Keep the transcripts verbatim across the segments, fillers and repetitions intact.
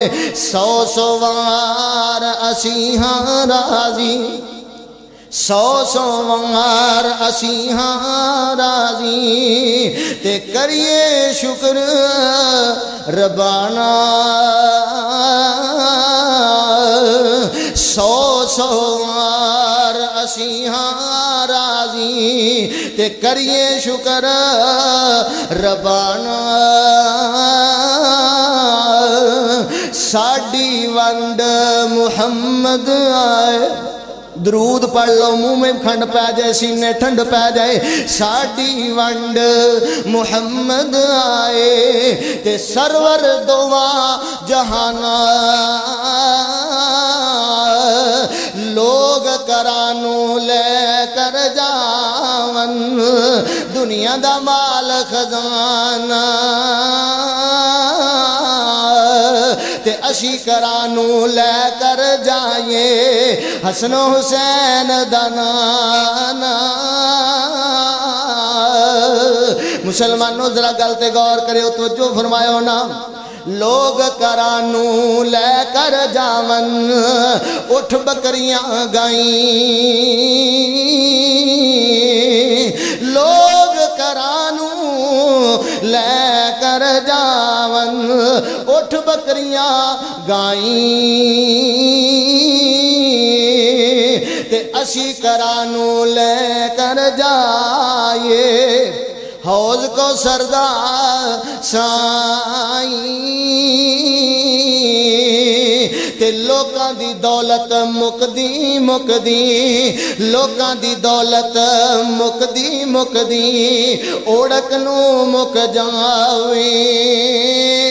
سو سو وار اسی ہاں راضی سو سو وار اسی ہاں راضی تے کریے شکر ربانا سو سو وار اسی ہاں راضی تے کریے شکر ربانا ساڈی ونڈ محمد آئے درود پڑھ لو منہ میں کھنڈ پہ جائے سینے ٹھنڈ پہ جائے ساڈی ونڈ محمد آئے تے سرور دواں جہانا لوگ کرانو لے کر جاون دنیا دا مال خزانہ تے اسی کرانو لے کر جائیں حسن و حسین دنانا مسلمانوں ذرا گلتے غور کرے ہو توجہ فرمائے نا لوگ کرانو لے کر جاون اٹھ بکریاں گائیں لوگ کرانو لے کر جاون اٹھ بکریاں گائیں تے اسی کرانو لے کر جائے حوض کو سردا سائیں تے لوکاں دی دولت مکدی مکدی لوکاں دی دولت مکدی مکدی اوڑک نو مک جاویں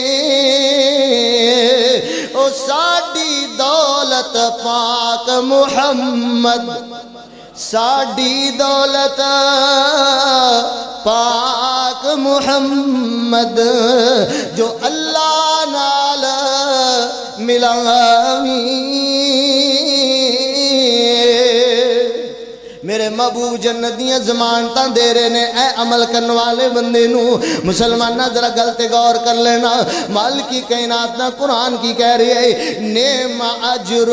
او ساڈی دولت پاک محمد ساڈی دولت پاک محمد جو اللہ نال ملاویں میرے محبوب جنتیاں زمانتاں دے رہے نے اے عمل کرنے والے بندے نو مسلمانہ ذرا گلتے غور کر لینا مالکی کائنات نا قرآن کی کہہ رہی ہے نعم اجر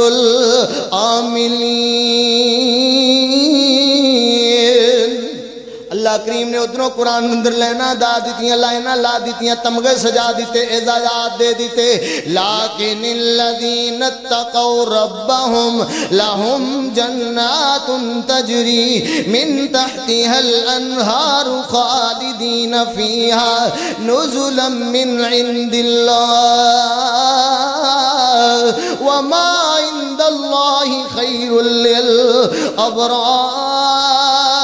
العاملین اللہ کریم نے ادھروں قرآن اندر لینا دا دیتیاں لائنا لا دیتیاں تمغے سجا دیتے اعزازات دے دیتے لیکن الذین اتقوا ربهم لهم جنات تجری من تحتها الانہار خالدین فیہا نزلا من عند اللہ وما عند اللہ خیر للابرار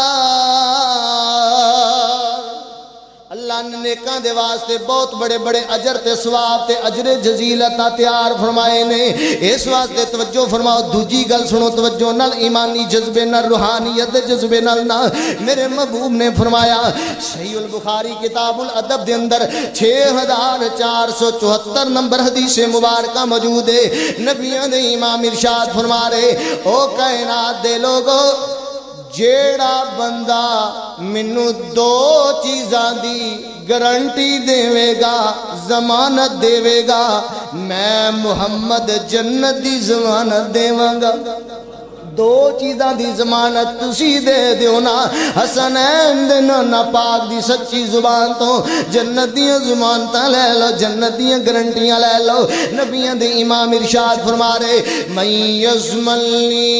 اللہ نے نیکاں دے واسطے بہت بڑے بڑے اجر تے ثواب تے اجر جزیل عطا تیار فرمائے نے اس واسطے توجہ فرماؤ دوجی گل سنو توجہ نال ایمانی جذبے نال روحانیت جذبے نال نہ میرے محبوب نے فرمایا صحیح البخاری کتاب الادب دے اندر چھ ہزار چار سو چوہتر نمبر حدیث مبارکہ موجود ہے نبیوں دے امام ارشاد فرما رہے او کائنات دے لوگو جیڑا بندہ منو دو چیزاں دی گارنٹی دے گا ضمانت دے گا میں محمد جنت دی ضمانت دے گا دو چیزاں دی ضمانت تسی دے دیو نا حسنین دے نا پاک دی سچی زبان تو جنت دیاں ضمانتاں لے لو جنت دیاں گارنٹیاں لے لو نبیاں دے امام ارشاد فرما رہے من یضمنی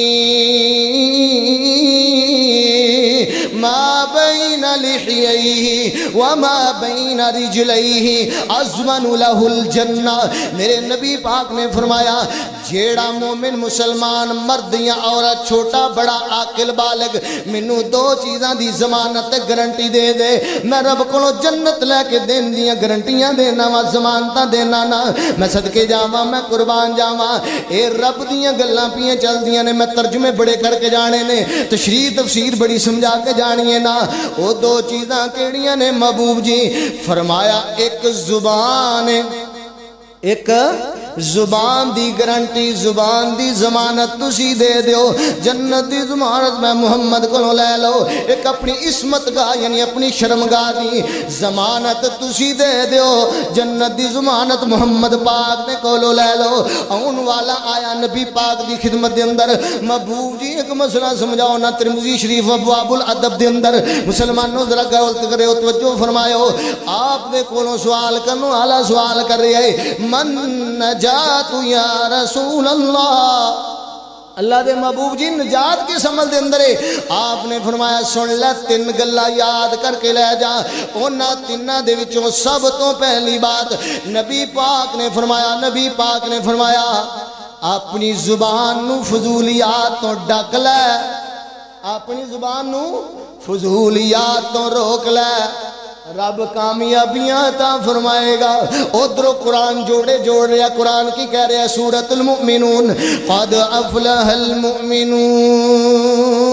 ما بین لحییہ وما بین رجلیہ اضمن لہ الجنہ میرے نبی پاک نے فرمایا جیڑا مومن مسلمان مرد یا عورت چھوٹا بڑا عاقل بالغ منو دو چیزاں دی ضمانت گارنٹی دے دے میں رب کو جنت لے کے دین دیاں گارنٹیاں دینا وا ضمانتاں دینا نا میں صدقے جاواں میں قربان جاواں اے رب دیاں گلاں پیاں چل دیاں نے میں ترجمے بڑے کر کے جانے نے تشریح تفسیر بڑی سمجھا کے جانی ہے نا وہ دو چیزاں کیڑیاں نے محبوب جی فرمایا ایک زبان ایک زبان دی گارنٹی زبان دی ضمانت تسی دے دیو جنت دی ضمانت میں محمد کو لے لو ایک اپنی عصمت گاہ یعنی اپنی شرمگاہ دی ضمانت تسی دے دیو جنت دی ضمانت محمد پاک نے کولو لے لو اون والا آیا نبی پاک دی خدمت دے اندر محبوب جی ایک مسئلہ سمجھاؤ نا ترمذی شریف ابواب الادب دے اندر مسلمانوں ذرا غور کرے ہو توجہ فرماؤ آپ نے کولو سوال کرنو اعلی سوال کر رہے ہیں من نجات یا رسول اللہ اللہ دے محبوب جی نجات کس عمل دے اندر ہے آپ نے فرمایا سن لے تین گلا یاد کر کے لے جا اونا تینہ دے وچوں سب تو پہلی بات نبی پاک نے فرمایا نبی پاک نے فرمایا اپنی زبان نو فضولیات تو ڈک لے اپنی زبان نو فضولیات تو روک لے رب کامیابیاں تا فرمائے گا ادھر قرآن جوڑے جوڑ رہا قرآن کی کہہ رہا سورۃ المؤمنون قد افلح المؤمنون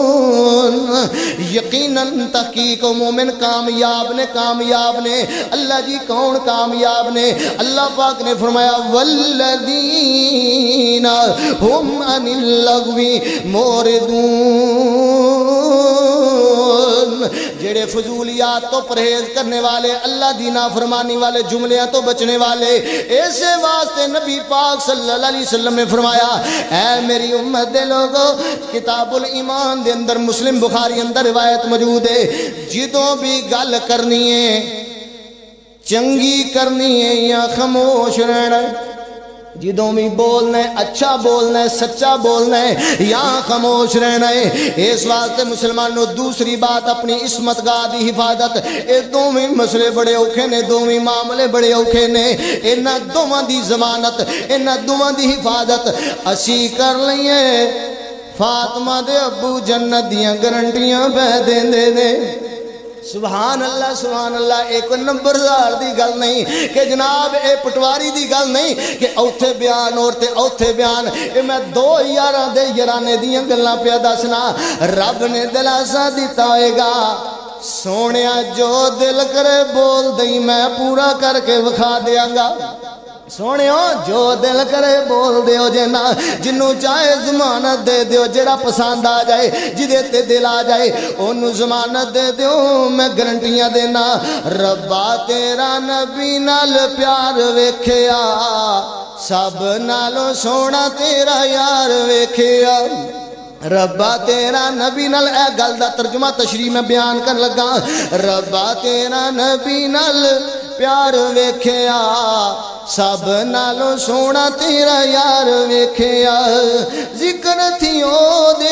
یقیناً تحقیق مومن کامیاب نے کامیاب نے اللہ جی کون کامیاب نے اللہ پاک نے فرمایا والذین ہم عن اللغو موردون جڑے فضولیات تو پرہیز کرنے والے اللہ دی نافرمانی والے جملیاں تو بچنے والے ایسے واسطے نبی پاک صلی اللہ علیہ وسلم نے فرمایا اے میری امت دے لوگو کتاب الایمان دے اندر مسلم بخاری اندر روایت موجود ہے جدوں بھی گل کرنی ہے چنگی کرنی ہے یا خاموش رہنا ہے جدوں بھی بولنا ہے اچھا بولنا ہے سچا بولنا ہے یا خاموش رہنا ہے اس واسطے مسلمانوں دوسری بات اپنی عصمت گاہ دی حفاظت اے دوویں مسئلے بڑے اوکھے نے دوویں معاملے بڑے اوکھے نے انہاں دوواں دی ضمانت انہاں دوواں دی حفاظت اسی کر لئیے فاطمہ دے ابو جنت دیاں گارنٹیاں پہ دین دے دے سبحان اللہ سبحان اللہ ایک نمبر دار دی گل نہیں کہ جناب اے پٹواری دی گل نہیں کہ اوتھے بیان اور تے اوتھے بیان اے میں دو یاراں دے یارانے دیاں گلاں پیا دسنا رب نے دلاسا دیتا ہوئے گا سونیا جو دل کرے بول دئی میں پورا کر کے وکھا دیاں گا سونیو جو دل کرے بول دیو جنا جنوں چاہے ضمانت دے دیو جڑا پسند آ جائے جدے تے دل آ جائے انہوں ضمانت دے دیو میں گارنٹیاں دینا ربا تیرا نبی نال پیار ویکھیا سب نالوں سونا تیرا یار ویکھیا ربا تیرا نبی نال اے گل دا ترجمہ تشریح میں بیان کر لگا ربا تیرا نبی نال پیار ویکھیا سب نالوں سونا تیرا یار ویکھیا ذکر تھی او دے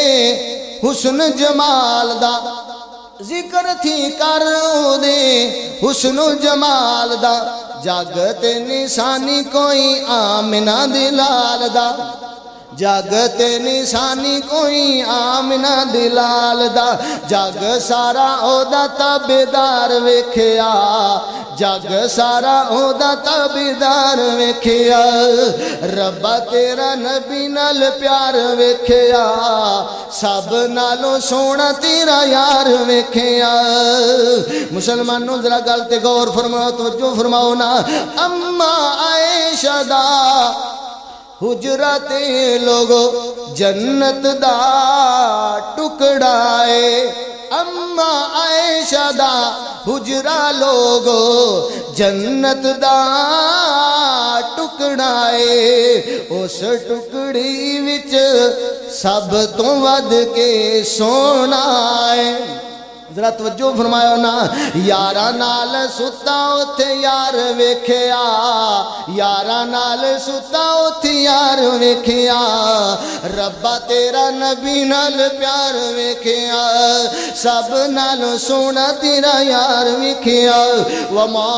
حسن جمال دا ذکر تھی کر او دے حسن جمال دا جاگت نشانی کوئی آمنہ دلال دا جاگت نشانی کوئی آمنہ دلال دا جاگ سارا او دا تابدار ویکھیا جاگ سارا او دا تابدار ویکھیا ربا تیرا نبی نال پیار ویکھیا سب نالوں سونا تیرا یار ویکھیا مسلمانوں ذرا گل تے غور فرماؤ توجہ فرماؤ نا اما عائشہ دا حجرات لوگو جنت دا ٹکڑائے اما عائشہ دا حجرہ لوگو جنت دا ٹکڑائے اس ٹکڑی وچ سب تو ود کے سونا ہے ذرا توجہ فرمایا نا یارا نال ستا اوتھے یار ویکھیا یارا نال ستا اوتھے یار ویکھیا ربا تیرا نبی نال پیار ویکھیا سب نال سونا تیرا یار ویکھیا وما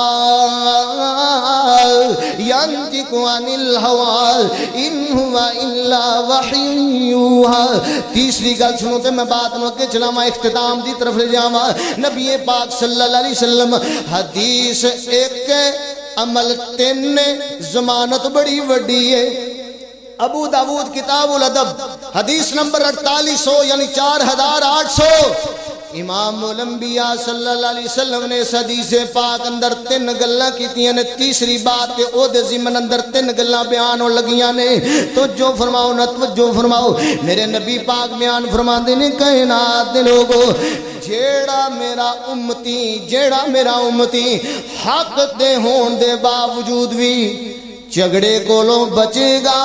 ينطق عن الهوى ان هو الا وحی یوحى تیسری گل سنو تے میں بات نو کے چلاواں اختتام دی طرف لے جاواں نبی پاک صلی اللہ علیہ وسلم حدیث ایک عمل تین ضمانت بڑی وڈی ہے ابو داود کتاب الادب حدیث نمبر اڑتالیس سو یعنی چار ہزار آٹھ سو امام الانبیاء صلی اللہ علیہ وسلم نے اس حدیث پاک اندر تین گلاں کیتیاں نے تیسری بات تے او دے ضمن اندر تین گلاں بیان ہون لگیاں نے تو جو فرماؤ نہ توجہ فرماؤ میرے نبی پاک بیان فرماندے نے کائنات دے لوگو جیڑا میرا امتی جیڑا میرا امتی حق دے ہون دے باوجود بھی جھگڑے کولوں بچے گا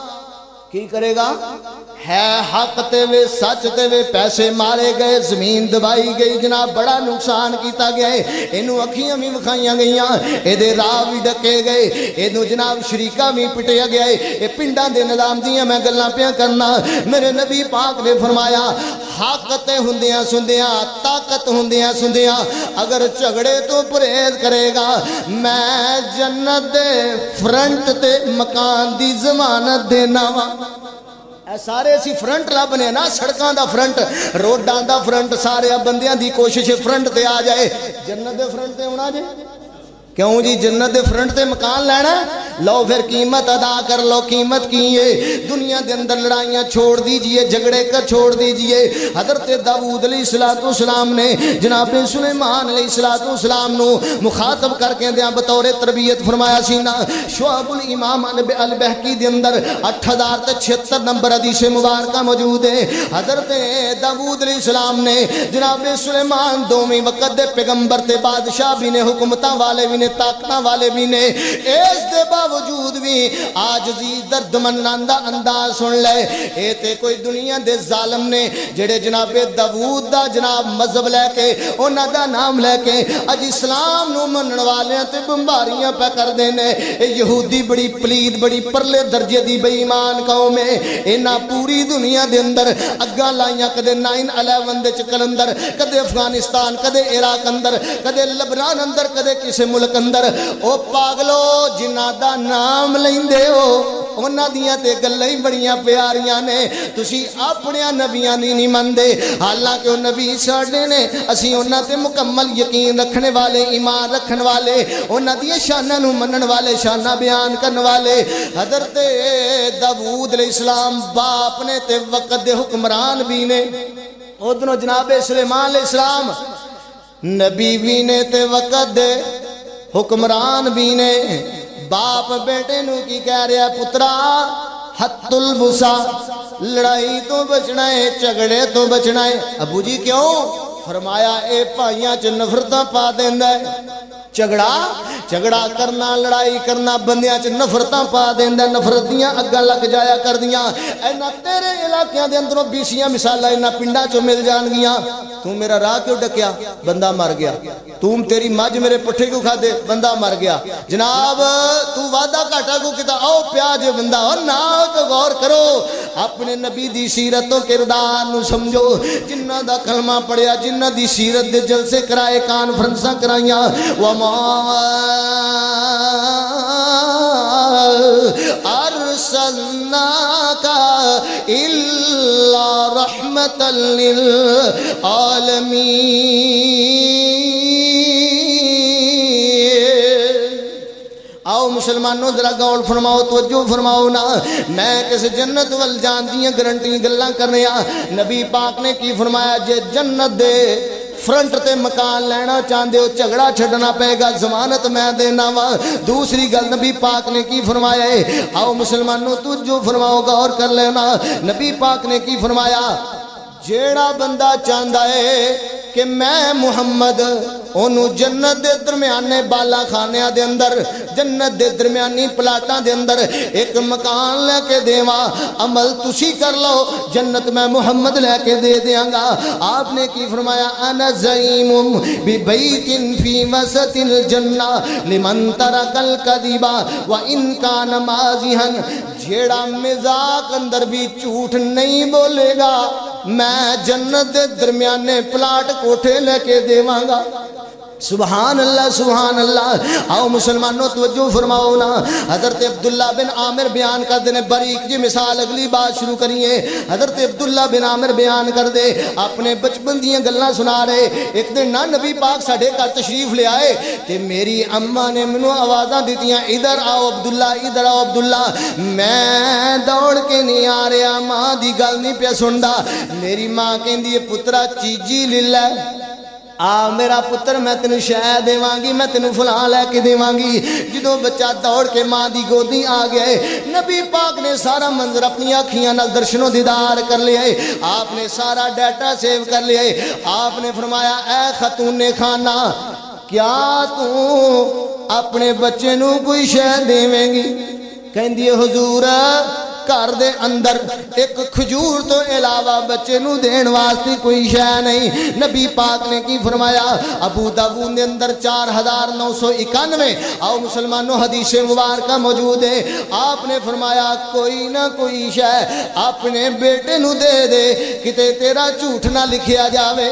کی کرے گا ہے حق تے وے سچ تے وے پیسے مارے گئے زمین دبائی گئی جناب بڑا نقصان کیتا گیا ہے اینو اکھیاں بھی وکھائیاں گئیاں اے دے راہ بھی ڈکے گئے اینو جناب شریکہ بھی پٹیا گیا ہے اے پنڈاں دے نظام دیاں میں گلاں پیاں کرنا میرے نبی پاک نے فرمایا حق تے ہوندیاں سندیاں طاقت ہوندیاں سندیاں اگر جھگڑے تو پرہیز کرے گا میں جنت دے فرنٹ تے مکان دی ضمانت دینا وا اے سارے اسی فرنٹ لا بنے نا سڑکاں دا فرنٹ روڈاں دا فرنٹ سارے بندیاں دی کوشش فرنٹ تے آ جائے جنت دے فرنٹ تے ہونا جے کیوں جی جنت دے فرنٹ تے مکان لینا لو پھر قیمت ادا کر لو قیمت کیے دنیا دے اندر لڑائیاں چھوڑ دیجئے جھگڑے کر چھوڑ دیجئے حضرت داؤد علیہ السلام نے جناب سلیمان علیہ السلام نو مخاطب کر کے دیاں بطور تربیت فرمایا سینا شعب الامام البہقی دے اندر اٹھ ہزار تے چھہتر نمبر حدیث مبارکہ موجود ہے حضرت داؤد علیہ السلام نے جناب سلیمان دوویں وقت دے پیغمبر تے بادشاہ بھی نے حکومتاں والے بھی نے طاقتاں والے بھی نے اس دے باوجود بھی آجزی درد مناندہ انداز سن لے اے تے کوئی دنیا دے ظالم نے جڑے جناب داؤد دا جناب مذہب لے کے انہاں دا نام لے کے اج اسلام نو منن والیاں تے بمباریاں پہ کر دینے اے یہودی بڑی پلید بڑی پرلے درجے دی بے ایمان قوم ہے انہاں پوری دنیا دے اندر اگاں لائیاں کدے نائن الیون دے چکر اندر کدے افغانستان کدے عراق اندر کدے لبنان اندر کدے کسے ملک اندر او پاگلو جنہ دا نام لیندے ہو انہاں دیاں تے گلیں بڑیاں پیاریاں نے تسی اپنے نبیاں دی نہیں مندے حالانکہ وہ نبی ساڈے نے اسی انہاں تے مکمل یقین رکھنے والے ایمان رکھن والے انہاں دی شاناں نو منن والے شاناں بیان کرن والے حضرت داؤد علیہ السلام باپ نے تے وقت دے حکمران بھی نے ادھروں جناب سلیمان علیہ السلام نبی بھی نے تے وقت دے حکمران بھی نے باپ بیٹے نو کی کہہ رہا پترا حت البسا لڑائی تو بچنا ہے جھگڑے تو بچنا ہے ابو جی کیوں فرمایا اے بھائیاں چ نفرتاں پا دیندا ہے جھگڑا جھگڑا کرنا لڑائی کرنا بندیاں چ نفرتاں پا دیندا نفرت دیاں اگاں لگ جایا کر دیاں اینا تیرے علاقیاں دے اندروں بیسیاں مثالاں اینا پنڈاں چوں مل جان گیاں تو میرا راہ کیوں ڈکیا بندہ مر گیا تم تیری مجھ میرے پٹھے کیوں کھا دے بندہ مر گیا جناب تو وعدہ کاٹا کو کتا آؤ پیاج بندہ اور ناک غور کرو اپنے نبی دی سیرت و کردار نو سمجھو جنہ دا کلمہ پڑھیا جنہ دی سیرت دے جلسے کرائے کانفرنساں کرائیاں وما ارسلناک الا رحمتا للعالمین آؤ مسلمانوں ذرا غور فرماؤ توجہ فرماؤ نا میں کس جنت وال جان دیاں گارنٹی گلاں کرنے آ نبی پاک نے کی فرمایا جے جنت دے فرنٹ تے مکان لینا چاندے ہو جھگڑا چھڑنا پے گا ضمانت میں دینا وا دوسری گل نبی پاک نے کی فرمایا ہے آؤ مسلمانوں توجہ فرماؤ غور کر لینا نبی پاک نے کی فرمایا جیڑا بندہ چاہندا ہے کہ میں محمد انہوں جنت دے درمیانے بالا خانیاں دے اندر جنت دے درمیانی پلاٹاں دے اندر ایک مکان لے کے دیواں عمل تسی کر لو جنت میں محمد لے کے دے دیاں گا آپ نے کی فرمایا انا زعیم ببیت فی وسط الجنہ لمن ترک الکذب وان کان مازحا جیڑا مزاق اندر بھی جھوٹ نہیں بولے گا میں جنت دے درمیانے پلاٹ کوٹھے لے کے دیواں گا سبحان اللہ سبحان اللہ. آؤ مسلمانوں توجہ فرماؤ نا. حضرت عبداللہ بن عامر بیان کر دے باریک جی مثال. اگلی بات شروع کریے. حضرت عبداللہ بن عامر بیان کر دے اپنے بچپن دیاں گلاں سنا رہے. ایک دن نہ نبی پاک ساڈے گھر تشریف لے آئے تے میری اماں نے مینوں آوازاں دتیاں ادھر آؤ عبداللہ ادھر آؤ عبداللہ. میں دوڑ کے نہیں آ رہا, ماں دی گل نہیں پیا سندا. میری ماں کہندی ہے پترا چیجی لے لے, آ میرا پتر میں تینوں شہ دیواں گی, میں تینوں فلاں لے کے دیواں گی. جدوں بچہ دوڑ کے ماں دی گودی آ گئے, نبی پاک نے سارا منظر اپنی آنکھیاں نال درشن و دیدار کر لیا. آپ نے سارا ڈیٹا سیو کر لیا. آپ نے فرمایا اے خاتون خانہ, کیا تو اپنے بچے نو کوئی شہ دیویں گی؟ کہندی ہے حضور گھر دے اندر ایک کھجور تو علاوہ بچے نو دین واسطے کوئی شے نہیں. نبی پاک نے کی فرمایا؟ ابو داؤد دے اندر چار ہزار نو سو اکانوے آؤ مسلمانوں حدیث مبارکہ موجود ہے. آپ نے فرمایا کوئی نہ کوئی شے اپنے بیٹے نو دے دے, کتے تیرا جھوٹ نہ لکھیا جاوے,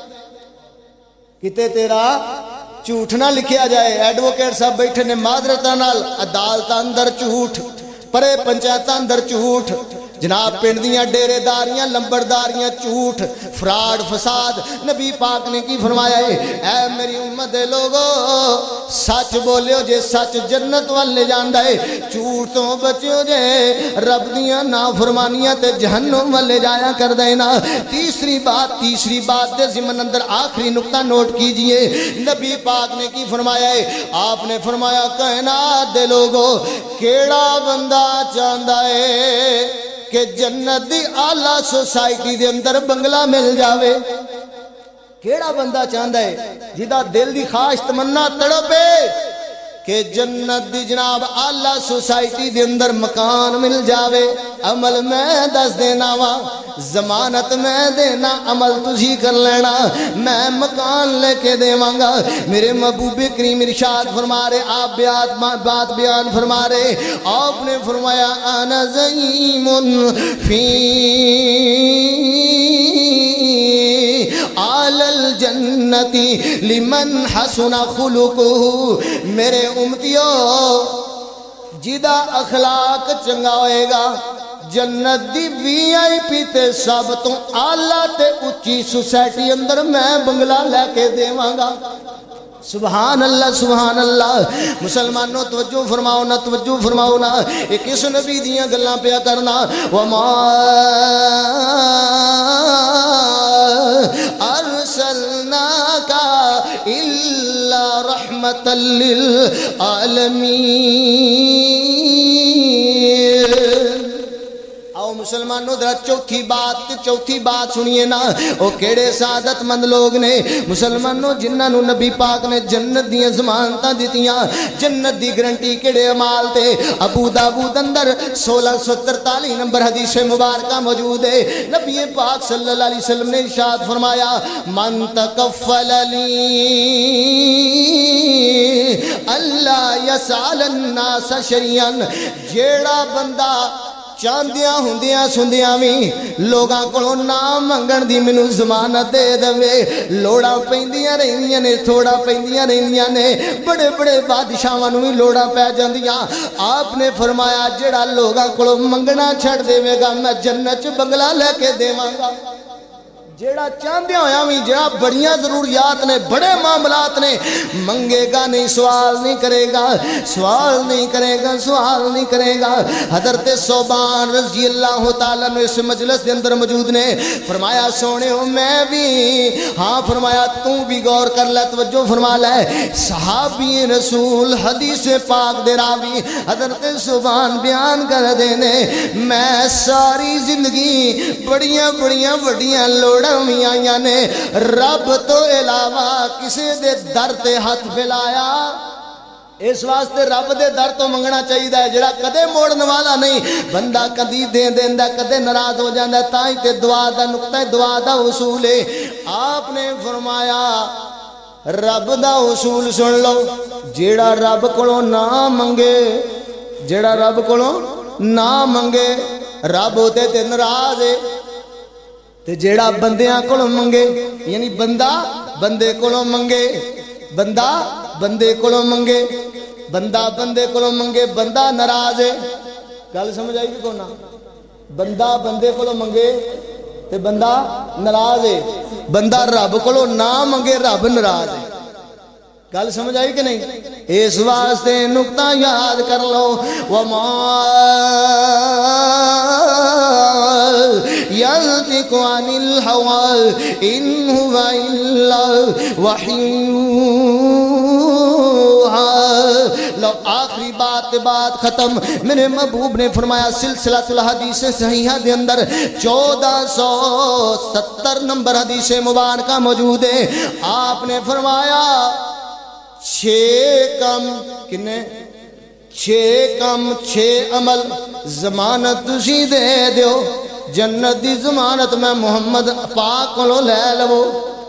کتے تیرا جھوٹ نہ لکھیا جائے. ایڈوکیٹ صاحب بیٹھے نے معذرتاں نال عدالت اندر جھوٹ, پرے پنچایتاں اندر جھوٹ, جناب پنڈ دیاں ڈیرے داریاں لمبرداریاں جھوٹ فراڈ فساد. نبی پاک نے کی فرمایا ہے اے میری امت دے لوگو سچ بولیو جے سچ جنت وال لے جاندا ہے, جھوٹ تو بچیو جے رب دیاں نافرمانیاں تے جہنم وال لے جایا کر دینا. تیسری بات تیسری بات دے ضمن اندر آخری نقطہ نوٹ کیجئے. نبی پاک نے کی فرمایا ہے؟ آپ نے فرمایا کائنات دے لوگو کیڑا بندہ چاہندا ہے کہ جنت دی آلہ سوسائٹی دے اندر بنگلہ مل جاوے؟ کیڑا بندہ چاہندا ہے جدا دل دی خواہش تمنا تڑپے کہ جنت دی جناب آلہ سوسائٹی دے اندر مکان مل جاوے؟ عمل میں دس دینا وا, ضمانت میں دینا, عمل تجھی کر لینا, میں مکان لے کے دیواں گا. میرے محبوب کریم ارشاد فرما رہے, آپ بیات بات بیان فرما رہے. آپ نے فرمایا انا زعیم فی آل الجنتی لمن حسن خلقہ. میرے امتیو جدا اخلاق چنگا ہوئے گا جنت دی وی آئی پی تے سب تو آلہ تے اچھی سوسائٹی اندر میں بنگلہ لے کے دیواں گا. سبحان اللہ سبحان اللہ. مسلمانوں توجہ فرماؤ نا توجہ فرماؤ نا. ایک اس نبی دیاں گلاں پیا کرنا. وما ارسلناک الا رحمۃ للعالمین. مسلمانوں ذرا چوتھی بات چوتھی بات سنیے نا. او کیڑے سعادت مند لوگ نے مسلمانوں جنہاں نو نبی پاک نے جنت دیاں ضمانتاں دتیاں, جنت دی گارنٹی کیڑے اعمال تے؟ ابو داؤد اندر سولہ سو ترتالی نمبر حدیث مبارکہ موجود ہے. نبی پاک صلی اللہ علیہ وسلم نے ارشاد فرمایا من تکفل لی اللہ یسال الناس شیئا, جیڑا بندہ چاندیاں ہوندیاں سندیاں بھی لوگاں کو نام منگن دی منو ضمانت دے دوے. لوڑا پیندیاں رہندیاں نے, تھوڑا پیندیاں رہندیاں نے, بڑے بڑے بادشاہاں نو بھی لوڑا پہ جاندیاں. آپ نے فرمایا جڑا لوگاں کو منگنا چھڑ دے گا میں جنت بنگلہ لے کے دیواں گا. جیڑا چاندے ہویا بھی جڑا بڑیاں ضروریات نے, بڑے معاملات نے, منگے گا نہیں, سوال نہیں کرے گا, سوال نہیں کرے گا, سوال نہیں کرے گا. حضرت صوبان رضی اللہ تعالیٰ نے اس مجلس کے اندر موجود نے فرمایا سونے ہو میں بھی, ہاں فرمایا تو بھی غور کر لے, توجہ فرما لے. صحابی رسول حدیث پاک دے راوی حضرت صوبان بیان کر دینے میں ساری زندگی بڑیاں بڑیاں بڑیاں لوڑا بھی آئیاں نے, رب تو علاوہ کسی دے در تے ہاتھ پھیلایا. اس واسطے رب دے در تو منگنا چاہیے ہے جڑا کدے موڑن والا نہیں. بندہ کدی دے دیندا کدے ناراض ہو جاندا, تاں تے دعا دا نقطہ دعا دا اصول ہے. آپ نے فرمایا رب دا اصول سن لو, جیڑا رب کولوں نہ منگے, جیڑا رب کولوں نہ منگے رب ہوتے تے ناراض ہے. تے جیڑا بندیاں کولوں منگے یعنی بندہ بندے کولوں منگے بندہ بندے کولوں منگے بندہ بندے کولوں منگے بندہ ناراض ہے گل سمجھ آئی بھی کونا بندہ بندے کولوں منگے تے بندہ ناراض ہے بندہ رب کولوں نہ منگے رب ناراض ہے گل سمجھ آئی کہ نہیں اس واسطے نقطہ یاد کر لو وما ينطق عن الهوى إن هو إلا وحي لو آخری بات بات ختم میرے محبوب نے فرمایا سلسلہ الحدیث صحیحہ دے اندر چودہ سو ستر نمبر حدیث مبارکہ موجود ہے آپ نے فرمایا چھ کم کنے چھ کم چھ عمل ضمانت تسی دے دیو جنت دی ضمانت میں محمد پاک کو لے لو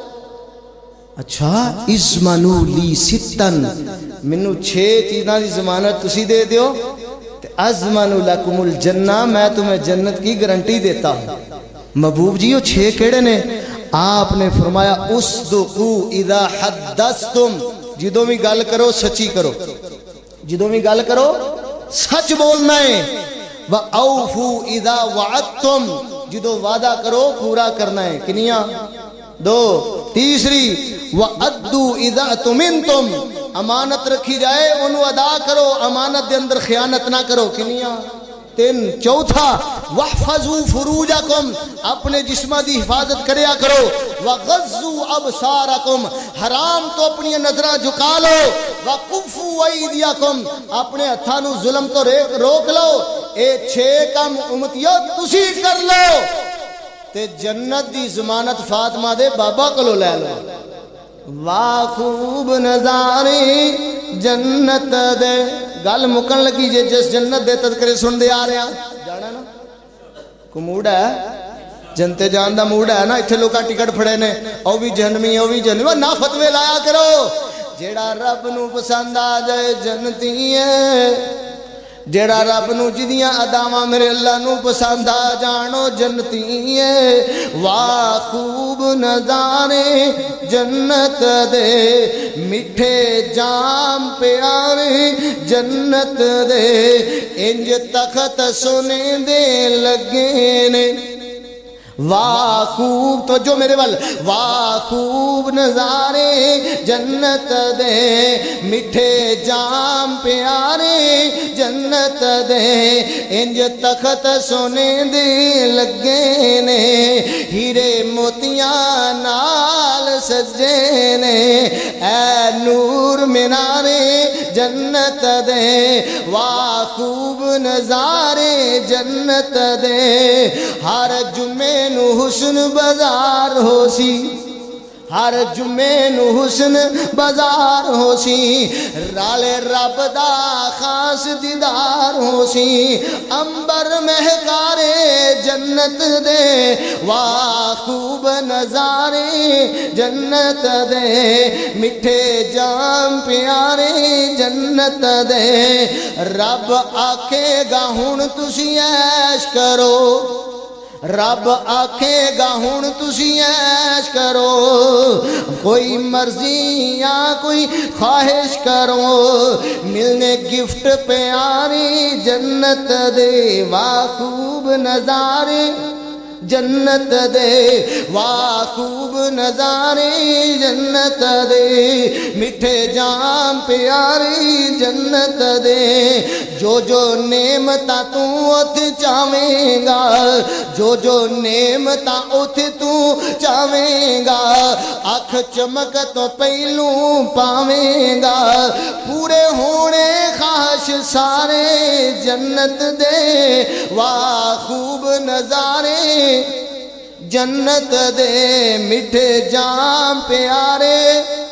اچھا ازمنو لی ستن منو چھ چیزاں دی ضمانت تسی دے دیو ازمنو لکم الجنہ میں تمہیں جنت کی گارنٹی دیتا ہوں محبوب جی وہ چھ کیڑے نے آپ نے فرمایا اصدقو اذا حدثتم جدوں بھی گل کرو سچی کرو جدوں بھی گل کرو سچ بولنا ہے وَأَوْفُوا إِذَا وَعَدْتُمْ جدو وعدہ کرو پورا کرنا ہے کنیاں دو تیسری وَأَدُّوا إِذَا تُمِنْتُمْ امانت رکھی جائے انہوں ادا کرو امانت دے اندر خیانت نہ کرو کنیاں تین چوتھا وَحْفَظُوا فُرُوجَكُمْ اپنے جسمہ دی حفاظت کریا کرو وَغَزُّوا أَبْصَارَكُمْ حرام تو اپنی نظرہ جھکا لو وَقُفُوا أَيْدِيَكُمْ اپنے ہتھانو ظلم تو روک لو اے چھے کم امتیو تسی کر لو تے جنت دی ضمانت فاطمہ دے بابا کلو لے لو واہ خوب نظارے جنت دے گل مکن لگی جے جس جنت دے تذکرے سن دے آ رہے ہیں جانا نا کو موڈ ہے جنتے جان دا موڈ ہے نا اتھے لوکا ٹکٹ پھڑے نے او بھی جہنمی او بھی جہنمی نا فتوے لایا کرو جیڑا رب نو پسند آ جائے جنتی ہے جیڑا رب نو جدیاں اداواں میرے اللہ نو پسند آ جانو جنتی ہے واہ خوب نظارے جنت دے میٹھے جام پیارے جنت دے انج تخت سونے دے لگے نے واہ خوب تو جو میرے وال واہ خوب نظارے جنت دے میٹھے جام پیارے جنت دے انج تخت سونے دے لگے نے ہیرے موتیاں نال سجے نے اے نور مینارے جنت دے واہ خوب نظارے جنت دے ہر جمعے نو حسن بازار ہو سی ہر جمعے نو حسن بازار ہو سی رالے رب دا خاص دیدار ہو سی امبر مہکارے جنت دے واہ خوب نظارے جنت دے میٹھے جام پیارے جنت دے رب آکھے گا ہن تسی عیش کرو رب آکھے گا ہن تسی عیش کرو کوئی مرضی یا کوئی خواہش کرو ملنے گفٹ پیاری جنت دے واہ خوب نظارے جنت دے واہ خوب نظارے جنت دے میٹھے جام پیاری جنت دے جو جو نعمتاں تو ات چاہویں گا جو جو نعمتاں ات تو چاہویں گا اکھ چمک تو پہلو پاویں گا پورے ہونے خواہش سارے جنت دے واہ خوب نظارے جنت دے میٹھے جام پیارے